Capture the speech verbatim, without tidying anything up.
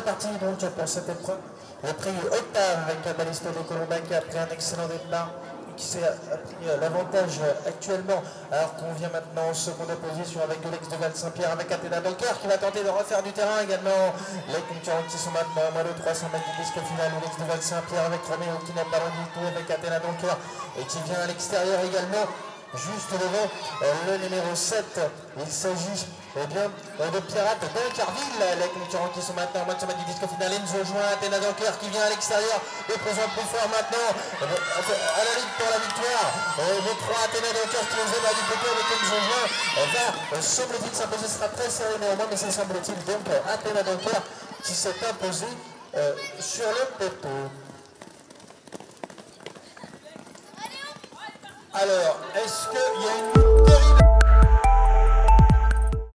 parti donc pour cette épreuve. Le prix Octave avec Balisto de Colomba qui a pris un excellent départ et qui s'est pris l'avantage actuellement. Alors qu'on vient maintenant en seconde position avec Alex de Val Saint-Pierre avec Athéna Donker qui va tenter de refaire du terrain également. Les concurrents qui sont maintenant à moins de trois cents mètres du disque final. Alex de Val Saint-Pierre avec Roméo qui n'a pas rendu tout avec Athéna Donker et qui vient à l'extérieur également. Juste devant le numéro sept, il s'agit eh bien, de Pirate d'Incarville, les concurrents qui sont maintenant en mode semaine du disque final. Enzo joint Athéna Donker qui vient à l'extérieur, de plus en plus fort maintenant, à la ligne pour la victoire. Le trois Athéna Donker qui nous est du côté avec Enzo joint va, semble-t-il, s'imposer, sera très serré néanmoins, mais c'est semble-t-il donc Athéna Donker qui s'est imposé euh, sur le pepo. Alors, est-ce qu'il y a une terrible...